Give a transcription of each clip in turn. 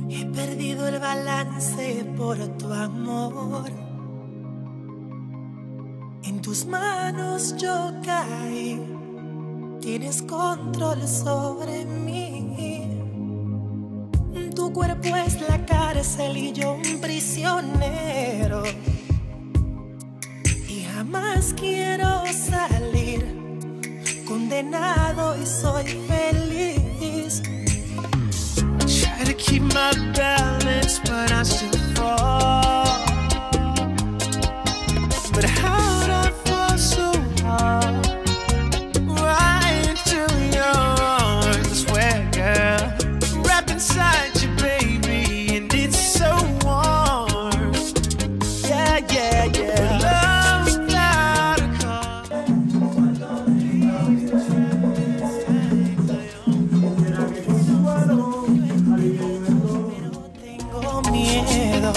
He perdido el balance por tu amor. En tus manos yo caí. Tienes control sobre mí. Tu cuerpo es la cárcel y yo un prisionero. Y jamás quiero salir. Condenado y soy feliz. Try to keep my balance, but I still fall. But how'd I fall so hard? Right into your arms, I swear, girl. Wrapped inside you, baby, and it's so warm. Yeah, yeah, yeah. Love without a cause. Tengo miedo.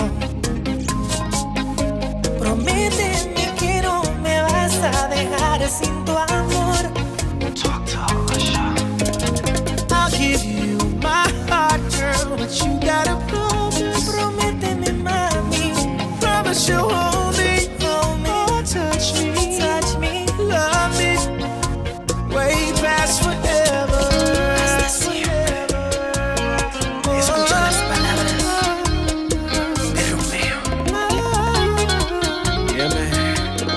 Prométeme que no me vas a dejar sin tu amor. Talk to Alicia. I'll give you my heart, girl, but you gotta promise. Prométeme, mami. Promise you'll hold me, Hold me, oh, touch me, touch me. love me, way past forever. Hasta siempre. Escucho las palabras de Romeo. Yeah, man.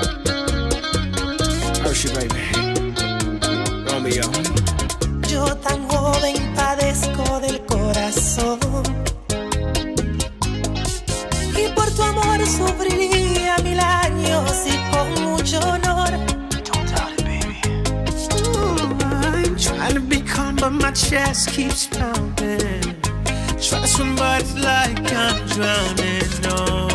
Hershey, baby. Romeo. Yo tan joven padezco del corazón y por tu amor sufriría 1000 años y con mucho honor. Don't doubt it, baby. Ooh, I'm trying to be calm, but my chest keeps pounding. Try to swim, but it's like I'm drowning. No.